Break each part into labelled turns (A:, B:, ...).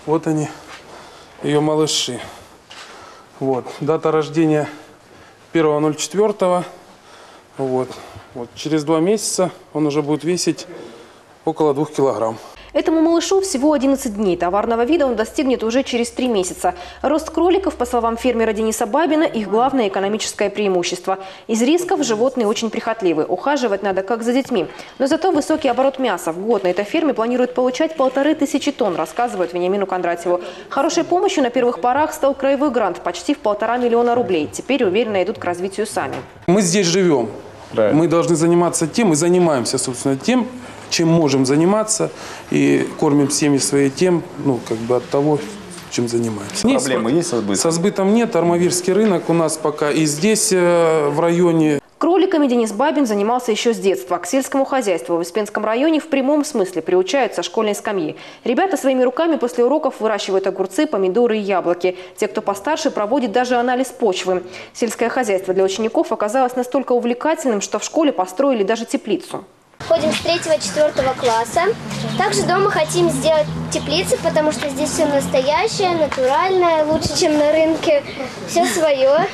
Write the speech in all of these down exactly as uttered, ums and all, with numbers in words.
A: Вот они, ее малыши. Вот. Дата рождения первого ноль четвёртого. Вот. Вот. Через два месяца он уже будет весить около двух килограмм.
B: Этому малышу всего одиннадцать дней. Товарного вида он достигнет уже через три месяца. Рост кроликов, по словам фермера Дениса Бабина, их главное экономическое преимущество. Из рисков животные очень прихотливы. Ухаживать надо как за детьми. Но зато высокий оборот мяса. В год на этой ферме планируют получать полторы тысячи тонн, рассказывает Вениамину Кондратьеву. Хорошей помощью на первых порах стал краевой грант почти в полтора миллиона рублей. Теперь уверенно идут к развитию сами.
A: Мы здесь живем. Да. Мы должны заниматься тем и занимаемся, собственно, тем, чем можем заниматься, и кормим семьи свои тем, ну, как бы от того, чем занимаемся.
C: Проблемы есть со сбытом?
A: Со сбытом нет. Армавирский рынок у нас пока и здесь, в районе.
B: Кроликами Денис Бабин занимался еще с детства. К сельскому хозяйству в Успенском районе в прямом смысле приучают со школьной скамьи. Ребята своими руками после уроков выращивают огурцы, помидоры и яблоки. Те, кто постарше, проводят даже анализ почвы. Сельское хозяйство для учеников оказалось настолько увлекательным, что в школе построили даже теплицу.
D: Ходим с третьего-четвертого класса. Также дома хотим сделать теплицы, потому что здесь все настоящее, натуральное, лучше, чем на рынке. Все свое.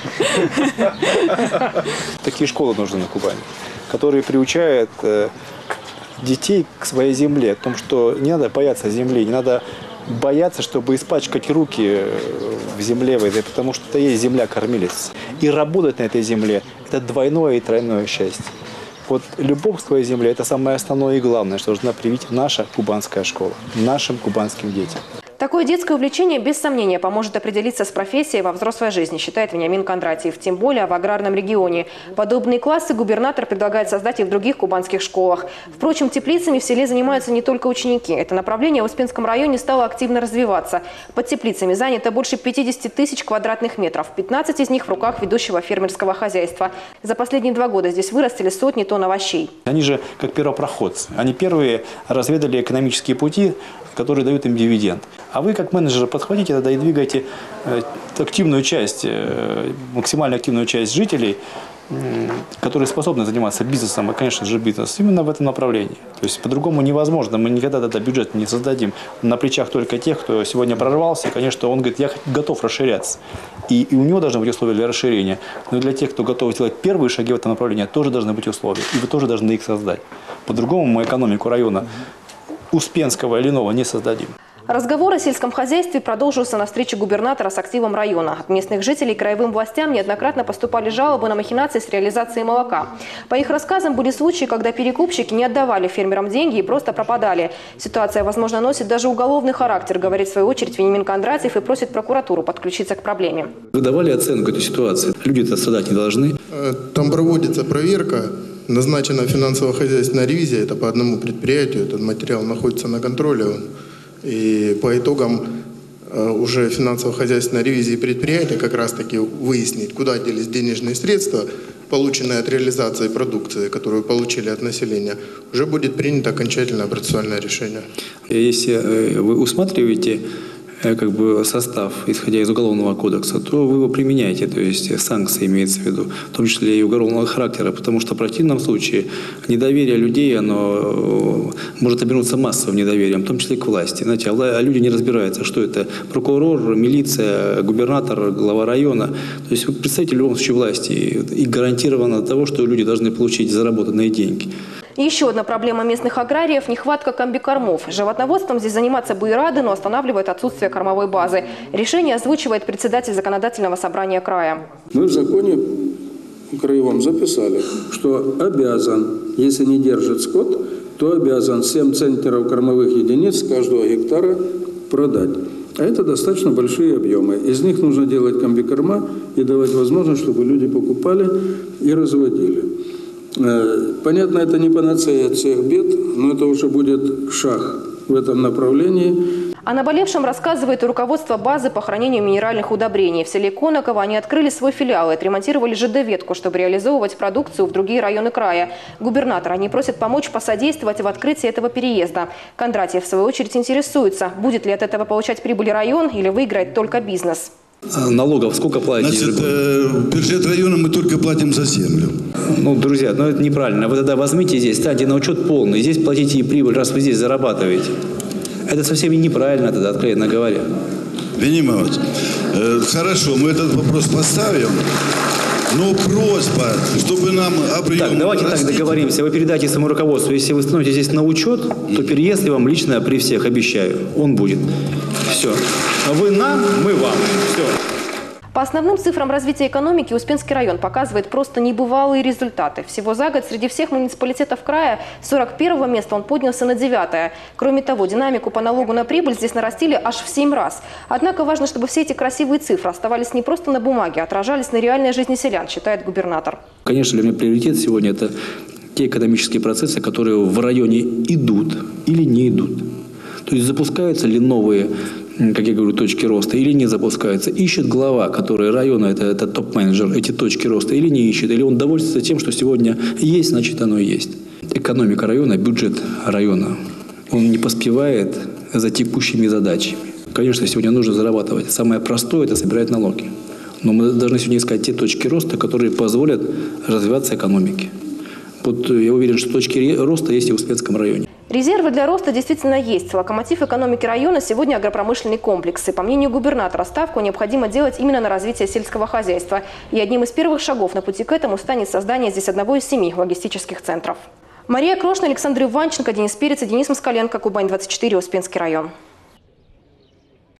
C: Такие школы нужны на Кубани, которые приучают детей к своей земле. О том, что не надо бояться земли, не надо бояться, чтобы испачкать руки в земле, потому что это есть земля-кормилец. И работать на этой земле – это двойное и тройное счастье. Вот любовь к своей земле – это самое основное и главное, что должна привить наша кубанская школа, нашим кубанским детям.
B: Такое детское увлечение, без сомнения, поможет определиться с профессией во взрослой жизни, считает Вениамин Кондратьев. Тем более в аграрном регионе. Подобные классы губернатор предлагает создать и в других кубанских школах. Впрочем, теплицами в селе занимаются не только ученики. Это направление в Успенском районе стало активно развиваться. Под теплицами занято больше пятидесяти тысяч квадратных метров. пятнадцать из них в руках ведущего фермерского хозяйства. За последние два года здесь вырастили сотни тонн овощей.
C: Они же как первопроходцы. Они первые разведали экономические пути, которые дают им дивиденд. А вы, как менеджеры, подходите тогда и двигаете активную часть, максимально активную часть жителей, которые способны заниматься бизнесом, и, конечно же, бизнес, именно в этом направлении. То есть по-другому невозможно. Мы никогда тогда бюджет не создадим на плечах только тех, кто сегодня прорвался. И, конечно, он говорит, я готов расширяться. И, и у него должны быть условия для расширения. Но и для тех, кто готов сделать первые шаги в этом направлении, тоже должны быть условия. И вы тоже должны их создать. По-другому мы экономику района Успенского или Нового не создадим.
B: Разговор о сельском хозяйстве продолжился на встрече губернатора с активом района. От местных жителей к краевым властям неоднократно поступали жалобы на махинации с реализацией молока. По их рассказам, были случаи, когда перекупщики не отдавали фермерам деньги и просто пропадали. Ситуация, возможно, носит даже уголовный характер, говорит в свою очередь Вениамин Кондратьев, и просит прокуратуру подключиться к проблеме.
E: Вы давали оценку этой ситуации? Люди-то страдать не должны.
F: Там проводится проверка. Назначена финансово-хозяйственная ревизия, это по одному предприятию, этот материал находится на контроле. И по итогам уже финансово-хозяйственной ревизии предприятия как раз-таки выяснить, куда делись денежные средства, полученные от реализации продукции, которую получили от населения, уже будет принято окончательное процессуальное решение.
E: Если вы усматриваете как бы состав, исходя из Уголовного кодекса, то вы его применяете, то есть санкции имеется в виду, в том числе и уголовного характера, потому что в противном случае недоверие людей, оно может обернуться массовым недоверием, в том числе и к власти. Знаете, а люди не разбираются, что это прокурор, милиция, губернатор, глава района. То есть вы представитель в любом случае власти, и гарантированно того, что люди должны получить заработанные деньги.
B: Еще одна проблема местных аграриев – нехватка комбикормов. Животноводством здесь заниматься бы и рады, но останавливает отсутствие кормовой базы. Решение озвучивает председатель законодательного собрания края.
G: Мы в законе краевом записали, что обязан, если не держит скот, то обязан семь центнеров кормовых единиц с каждого гектара продать. А это достаточно большие объемы. Из них нужно делать комбикорма и давать возможность, чтобы люди покупали и разводили. Понятно, это не панацея от всех бед, но это уже будет шаг в этом направлении.
B: О наболевшем рассказывает и руководство базы по хранению минеральных удобрений. В селе Конаково они открыли свой филиал и отремонтировали ЖД-ветку, чтобы реализовывать продукцию в другие районы края. Губернатора они просят помочь посодействовать в открытии этого переезда. Кондратьев, в свою очередь, интересуется, будет ли от этого получать прибыль район или выиграет только бизнес.
E: Налогов сколько платите?
H: Значит, в бюджет района мы только платим за землю.
E: Ну, друзья, ну это неправильно. Вы тогда возьмите здесь, станьте на учет полный. Здесь платите и прибыль, раз вы здесь зарабатываете.
C: Это совсем неправильно тогда, откровенно говоря.
H: Вениамин Иванович, э, хорошо, мы этот вопрос поставим. Но просьба, чтобы нам объем...
C: Так, давайте
H: растить...
C: так договоримся. Вы передайте своему руководству. Если вы становитесь здесь на учет, то переезд я вам лично при всех обещаю. Он будет. Все. Вы нам, мы вам. Все.
B: По основным цифрам развития экономики Успенский район показывает просто небывалые результаты. Всего за год среди всех муниципалитетов края с сорок первого места он поднялся на девятое. Кроме того, динамику по налогу на прибыль здесь нарастили аж в семь раз. Однако важно, чтобы все эти красивые цифры оставались не просто на бумаге, а отражались на реальной жизни селян, считает губернатор.
C: Конечно, для меня приоритет сегодня – это те экономические процессы, которые в районе идут или не идут. То есть запускаются ли новые, как я говорю, точки роста или не запускаются. Ищет глава, который района, это, это топ-менеджер, эти точки роста или не ищет. Или он довольствуется тем, что сегодня есть, значит оно и есть. Экономика района, бюджет района, он не поспевает за текущими задачами. Конечно, сегодня нужно зарабатывать. Самое простое – это собирать налоги. Но мы должны сегодня искать те точки роста, которые позволят развиваться экономике. Вот я уверен, что точки роста есть и в Успенском районе.
B: Резервы для роста действительно есть. Локомотив экономики района сегодня агропромышленный комплекс. И по мнению губернатора, ставку необходимо делать именно на развитие сельского хозяйства. И одним из первых шагов на пути к этому станет создание здесь одного из семи логистических центров. Мария Крошна, Александр Иванченко, Денис Перец и Денис Москаленко. Кубань двадцать четыре, Успенский район.